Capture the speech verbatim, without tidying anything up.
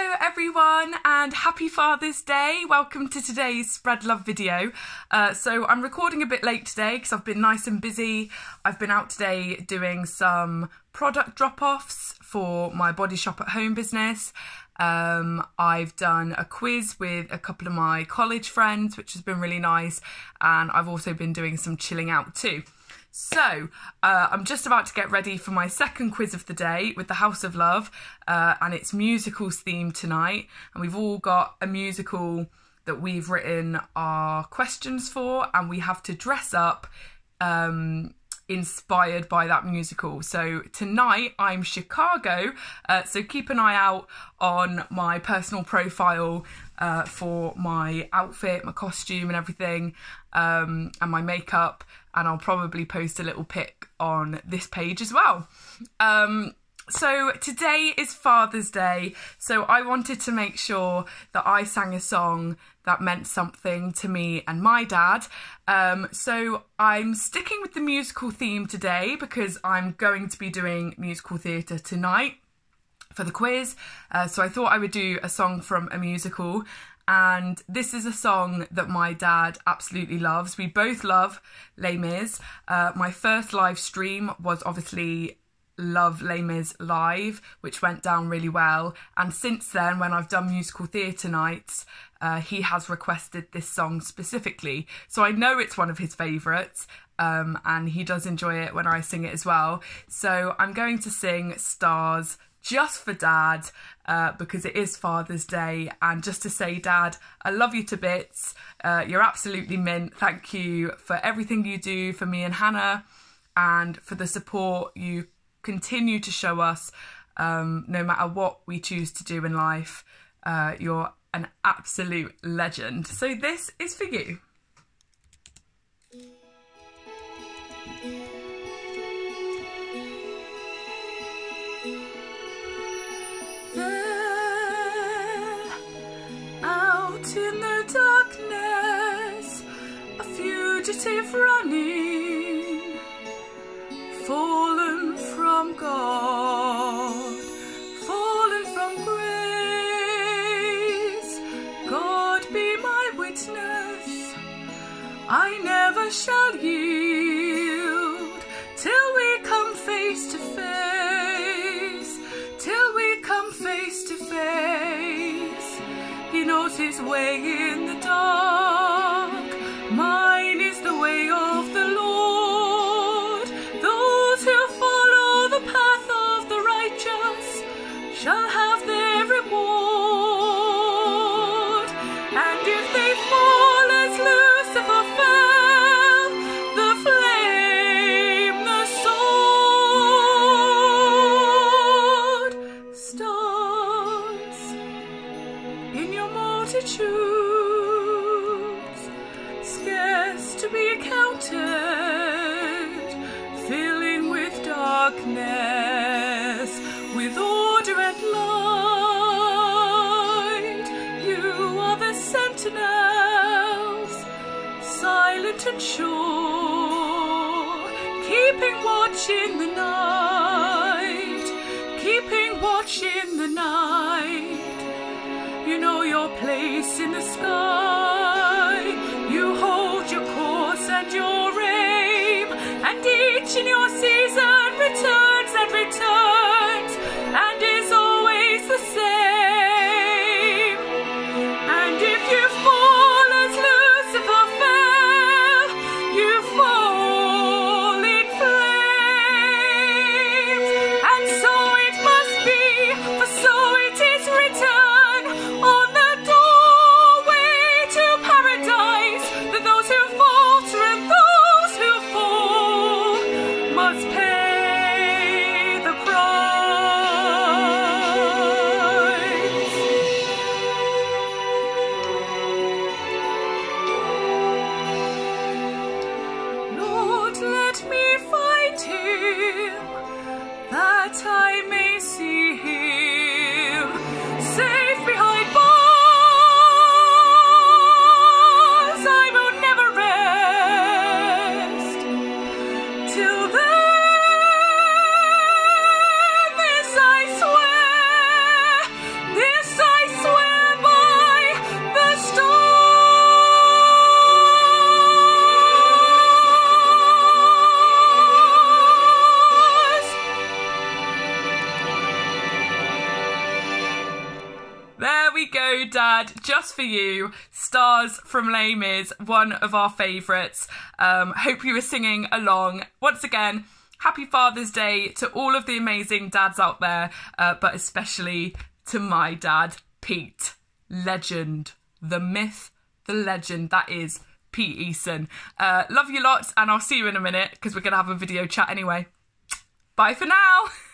Hello everyone and happy Father's Day. Welcome to today's Spread Love video. Uh, so I'm recording a bit late today because I've been nice and busy. I've been out today doing some product drop-offs for my Body Shop at Home business. Um, I've done a quiz with a couple of my college friends, which has been really nice, and I've also been doing some chilling out too. So, uh, I'm just about to get ready for my second quiz of the day with the House of Love, uh, and it's musicals themed tonight, and we've all got a musical that we've written our questions for, and we have to dress up um, inspired by that musical. So tonight I'm Chicago, uh, so keep an eye out on my personal profile uh, for my outfit, my costume and everything, um, and my makeup, and I'll probably post a little pic on this page as well. Um, so today is Father's Day, so I wanted to make sure that I sang a song that meant something to me and my dad. Um, so I'm sticking with the musical theme today because I'm going to be doing musical theatre tonight for the quiz. Uh, so I thought I would do a song from a musical. And this is a song that my dad absolutely loves. We both love Les Mis. Uh, my first live stream was obviously Love Les Mis Live, which went down really well. And since then, when I've done musical theatre nights, uh, he has requested this song specifically. So I know it's one of his favourites, um, and he does enjoy it when I sing it as well. So I'm going to sing Stars just for Dad, uh, because it is Father's Day, and just to say, Dad, I love you to bits. Uh, you're absolutely mint. Thank you for everything you do for me and Hannah, and for the support you continue to show us, um, no matter what we choose to do in life. Uh, you're an absolute legend. So this is for you. In the darkness, a fugitive running, fallen from God, fallen from grace. God be my witness, I never shall yield till we come face to face, till we come face to face. He knows his way in the dark, mine is the way of the Lord. Those who follow the path of the righteous shall have their reward. And if they fall as Lucifer fell, the flame, the sword, stars in your multitudes, scarce to be counted, filling with darkness, with order and light. You are the sentinels, silent and sure, keeping watch in the night, keeping watch in the night. You know your place in the sky, you hold your course and your aim, and each in your season returns and returns, and is always the same. And if you fall as Lucifer fell, you fall in flames. And so it must be, for so it is written on the doorway to video, Dad, just for you. Stars from Les Mis, one of our favourites. Um, hope you were singing along. Once again, happy Father's Day to all of the amazing dads out there, uh, but especially to my dad, Pete. Legend. The myth, the legend, that is Pete Eason. Uh, love you lots, and I'll see you in a minute because we're going to have a video chat anyway. Bye for now.